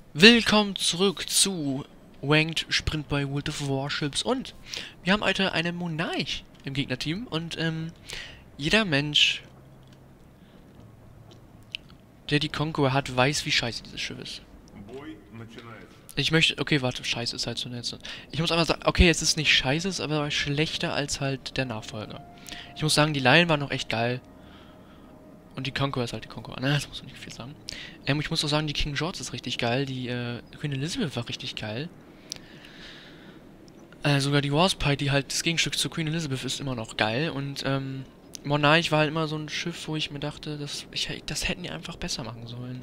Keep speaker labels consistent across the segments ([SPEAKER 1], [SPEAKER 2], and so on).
[SPEAKER 1] Willkommen zurück zu Ranked Sprint bei World of Warships und wir haben heute einen Monarch im Gegnerteam und jeder Mensch, der die Conqueror hat, weiß, wie scheiße dieses Schiff ist. Ich möchte, okay, warte, scheiße ist halt so nett. Ich muss einfach sagen, okay, es ist nicht scheiße, es ist aber schlechter als halt der Nachfolger. Ich muss sagen, die Lion war noch echt geil. Und die Conqueror ist halt die Conqueror. Ne, das muss man nicht viel sagen. Ich muss auch sagen, die King George ist richtig geil. Die Queen Elizabeth war richtig geil. Sogar die Warspite, die halt das Gegenstück zur Queen Elizabeth ist, immer noch geil. Und Monarch war halt immer so ein Schiff, wo ich mir dachte, das hätten die einfach besser machen sollen.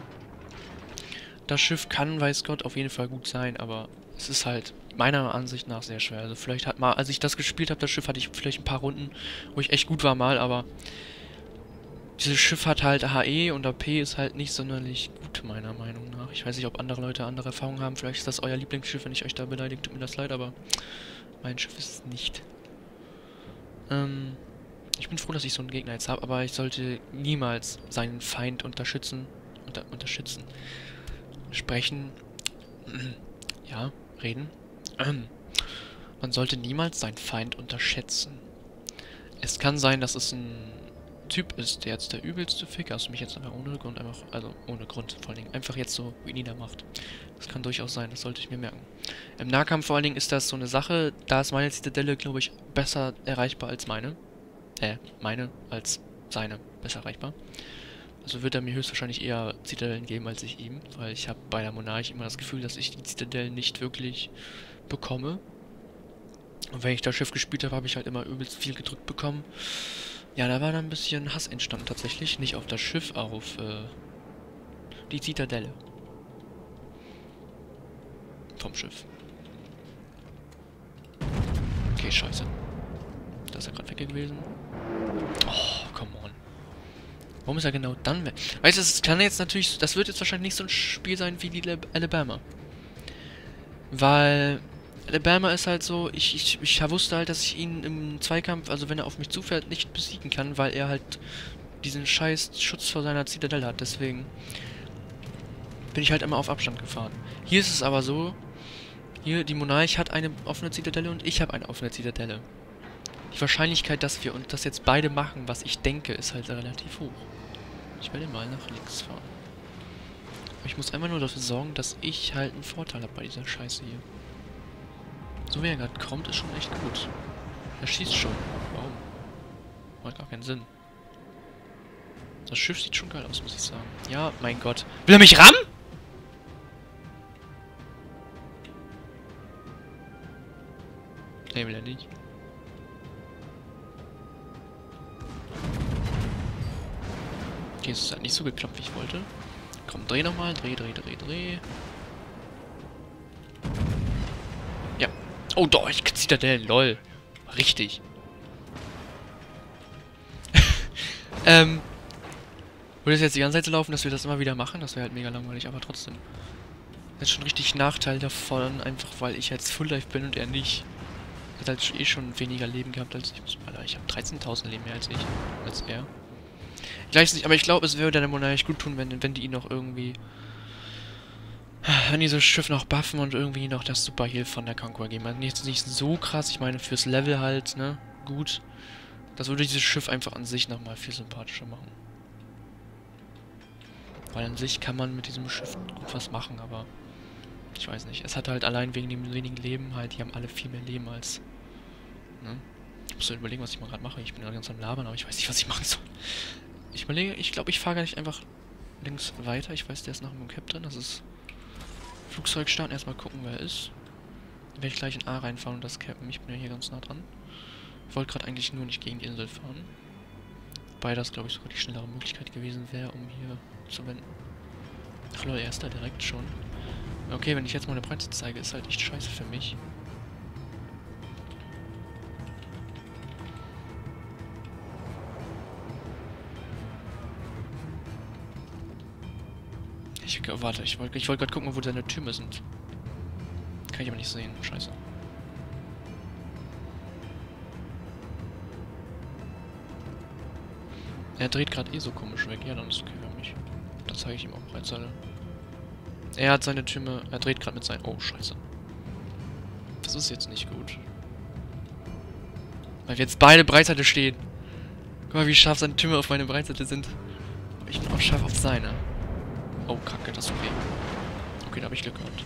[SPEAKER 1] Das Schiff kann, weiß Gott, auf jeden Fall gut sein, aber es ist halt meiner Ansicht nach sehr schwer. Also vielleicht hat mal, als ich das gespielt habe, das Schiff, hatte ich vielleicht ein paar Runden, wo ich echt gut war mal, aber dieses Schiff hat halt HE und AP ist halt nicht sonderlich gut, meiner Meinung nach. Ich weiß nicht, ob andere Leute andere Erfahrungen haben. Vielleicht ist das euer Lieblingsschiff, wenn ich euch da beleidigt, tut mir das leid, aber mein Schiff ist es nicht. Ich bin froh, dass ich so einen Gegner jetzt habe, aber ich sollte niemals seinen Feind unterstützen. Sprechen. Ja, reden. Man sollte niemals seinen Feind unterschätzen. Es kann sein, dass es ein Typ ist, der jetzt der übelste Ficker ist, mich jetzt einfach ohne Grund einfach, also ohne Grund vor allen Dingen, einfach jetzt so wie niedermacht. Das kann durchaus sein, das sollte ich mir merken. Im Nahkampf vor allen Dingen ist das so eine Sache, da ist meine Zitadelle, glaube ich, besser erreichbar als meine. Meine als seine besser erreichbar. Also wird er mir höchstwahrscheinlich eher Zitadellen geben als ich ihm, weil ich habe bei der Monarch immer das Gefühl, dass ich die Zitadellen nicht wirklich bekomme. Und wenn ich das Schiff gespielt habe, habe ich halt immer übelst viel gedrückt bekommen. Ja, da war dann ein bisschen Hass entstanden tatsächlich. Nicht auf das Schiff, auf die Zitadelle. Vom Schiff. Okay, scheiße. Da ist er gerade weg gewesen. Oh, come on. Warum ist er genau dann weg? Weißt du, das kann jetzt natürlich, das wird jetzt wahrscheinlich nicht so ein Spiel sein wie die Alabama. Weil Alabama ist halt so, ich wusste halt, dass ich ihn im Zweikampf, also wenn er auf mich zufährt, nicht besiegen kann, weil er halt diesen scheiß Schutz vor seiner Zitadelle hat. Deswegen bin ich halt immer auf Abstand gefahren. Hier ist es aber so, hier, die Monarch hat eine offene Zitadelle und ich habe eine offene Zitadelle. Die Wahrscheinlichkeit, dass wir das jetzt beide machen, was ich denke, ist halt relativ hoch. Ich werde mal nach links fahren. Ich muss einfach nur dafür sorgen, dass ich halt einen Vorteil habe bei dieser Scheiße hier. So wie er gerade kommt, ist schon echt gut. Er schießt schon. Warum? Macht gar keinen Sinn. Das Schiff sieht schon geil aus, muss ich sagen. Ja, mein Gott. Will er mich rammen? Nee, will er nicht. Okay, es hat nicht so geklappt, wie ich wollte. Komm, dreh nochmal. Dreh. Ja. Oh, doch, ich Zitadelle, lol. Richtig. Würde es jetzt die ganze Zeit so laufen, dass wir das immer wieder machen? Das wäre halt mega langweilig, aber trotzdem. Das ist schon richtig Nachteil davon, einfach weil ich jetzt Full Life bin und er nicht. Er hat halt eh schon weniger Leben gehabt als ich. Alter, ich habe 13.000 Leben mehr als er. Ich weiß nicht, aber ich glaube, es würde der Monarch gut tun, wenn die ihn noch irgendwie... Wenn dieses Schiff noch buffen und irgendwie noch das Super Heal von der Conqueror geben. Also nicht so krass, ich meine fürs Level halt, ne? Gut. Das würde dieses Schiff einfach an sich nochmal viel sympathischer machen. Weil an sich kann man mit diesem Schiff gut was machen, aber... Ich weiß nicht. Es hat halt allein wegen dem wenigen Leben halt, die haben alle viel mehr Leben als... Ne? Ich muss halt überlegen, was ich mal gerade mache. Ich bin gerade ganz am Labern, aber ich weiß nicht, was ich machen soll. Ich überlege, ich glaube, ich fahre gar nicht einfach links weiter. Ich weiß, der ist nach dem Cap drin. Das ist Flugzeug starten. Erstmal gucken, wer er ist. Dann werde ich gleich in A reinfahren und das cappen. Ich bin ja hier ganz nah dran. Ich wollte gerade eigentlich nur nicht gegen die Insel fahren. Wobei das, glaube ich, sogar die schnellere Möglichkeit gewesen wäre, um hier zu wenden. Ach lol, er ist da direkt schon. Okay, wenn ich jetzt meine Breite zeige, ist halt echt scheiße für mich. Warte, ich wollte gerade gucken, wo seine Türme sind. Kann ich aber nicht sehen. Scheiße. Er dreht gerade eh so komisch weg. Ja, dann ist okay für mich. Dann zeige ich ihm auch bereits alle. Er hat seine Türme... Er dreht gerade mit seinen... Oh, scheiße. Das ist jetzt nicht gut. Weil wir jetzt beide Breitseite stehen. Guck mal, wie scharf seine Türme auf meine Breitseite sind. Aber ich bin auch scharf auf seine. Oh, kacke, das ist okay. Okay, da habe ich Glück gehabt.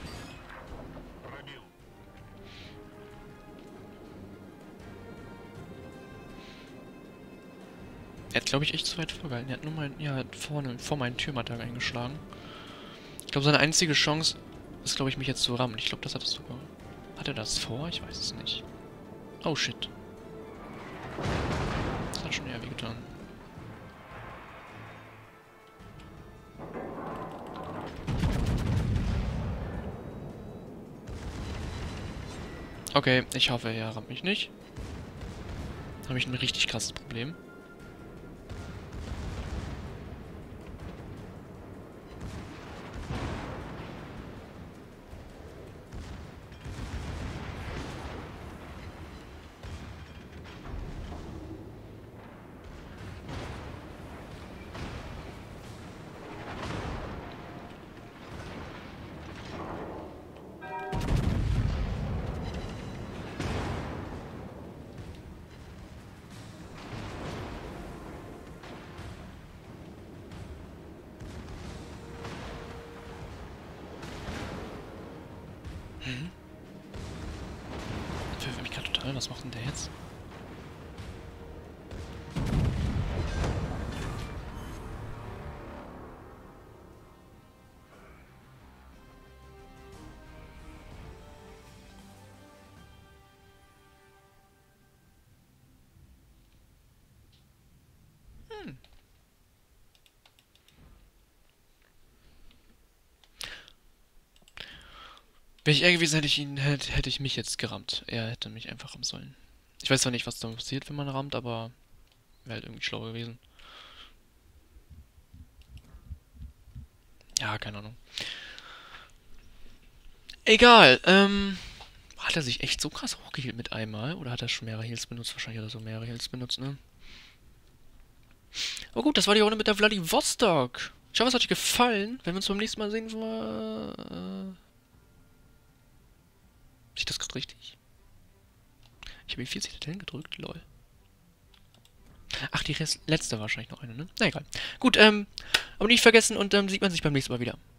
[SPEAKER 1] Er hat, glaube ich, echt zu weit vorgehalten. Er hat nur mein... Ja, vorne, vor meinen Türmen hat er eingeschlagen. Ich glaube, seine einzige Chance ist, glaube ich, mich jetzt zu rammen. Ich glaube, das hat es sogar... Hat er das vor? Ich weiß es nicht. Oh, shit. Das hat schon eher wehgetan. Okay, ich hoffe, er rammt mich nicht. Habe ich ein richtig krasses Problem. Mhm. Das verwirrt mich gerade total. Was macht denn der jetzt? Hm. Wäre ich er gewesen, hätte ich mich jetzt gerammt. Er hätte mich einfach rammen sollen. Ich weiß zwar nicht, was da passiert, wenn man rammt, aber wäre halt irgendwie schlau gewesen. Ja, keine Ahnung. Egal, hat er sich echt so krass hochgehielt mit einmal? Oder hat er schon mehrere Heals benutzt? Wahrscheinlich hat er so mehrere Heals benutzt, ne? Aber gut, das war die Runde mit der Vladivostok. Ich hoffe, es hat euch gefallen. Wenn wir uns beim nächsten Mal sehen, sehe ich das gerade richtig? Ich habe die 40 Dateien gedrückt, lol. Ach, die letzte war wahrscheinlich noch eine, ne? Na egal. Gut, aber nicht vergessen und sieht man sich beim nächsten Mal wieder.